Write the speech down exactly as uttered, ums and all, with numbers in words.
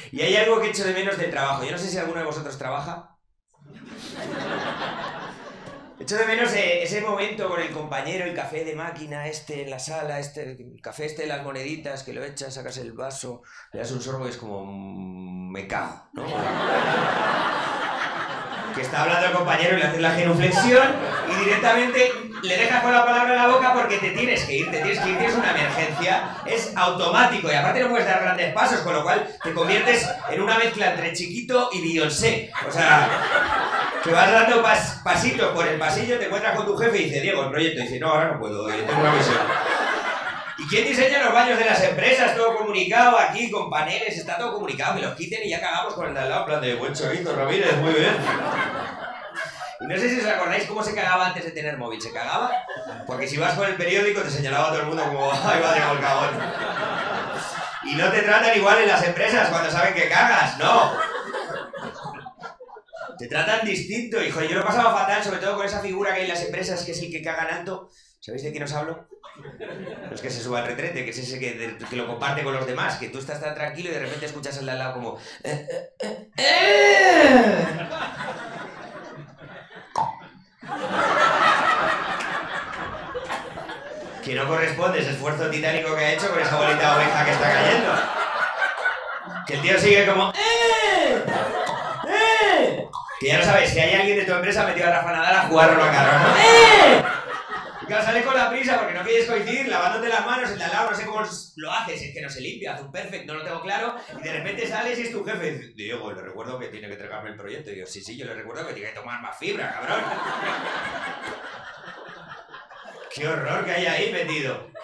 Y hay algo que echo de menos del trabajo. Yo no sé si alguno de vosotros trabaja. Echo de menos eh, ese momento con el compañero, el café de máquina este en la sala, este, el café este de las moneditas, que lo echas, sacas el vaso, le das un sorbo y es como... Mmm, me cago, ¿no? Que está hablando el compañero y le haces la genuflexión y directamente le dejas con la palabra en la boca porque te tienes que ir, te tienes que ir, tienes una emergencia, es automático y aparte no puedes dar grandes pasos, con lo cual te conviertes en una mezcla entre Chiquito y Beyoncé. O sea, que vas dando pas, pasitos por el pasillo, te encuentras con tu jefe y dice, Diego, el proyecto, y dice, no, ahora no puedo, yo tengo una misión. ¿Y quién diseña los baños de las empresas? Todo comunicado aquí, con paneles, está todo comunicado, que los quiten y ya cagamos con el de al lado, en plan de buen chorizo, Ramírez, muy bien. Y no sé si os acordáis cómo se cagaba antes de tener móvil. ¿Se cagaba? Porque si vas con el periódico te señalaba a todo el mundo como ¡ay, va Diego el cagón! Y no te tratan igual en las empresas cuando saben que cagas, no. Te tratan distinto, hijo. Yo lo pasaba fatal, sobre todo con esa figura que hay en las empresas, que es el que caga en alto. ¿Sabéis de quién os hablo? No es que se suba al retrete, que es ese que, de, que lo comparte con los demás, que tú estás tan tranquilo y de repente escuchas al de al lado como... Eh, eh, eh, eh. Que no corresponde ese esfuerzo titánico que ha hecho con esa bolita de oveja que está cayendo. Que el tío sigue como... ¡Eh! ¡Eh! Que ya no sabes, si hay alguien de tu empresa metido a Rafa Nadal a jugar a carro, ¿no? ¡Eh! Y claro, sales con la prisa porque no quieres coincidir, lavándote las manos, el de al lado, no sé cómo lo haces, es que no se limpia, hace un perfect, no lo tengo claro, y de repente sales y es tu jefe y dice, Diego, le recuerdo que tiene que entregarme el proyecto. Y yo, sí, sí, yo le recuerdo que tiene que tomar más fibra, cabrón. ¡Qué horror que hay ahí metido!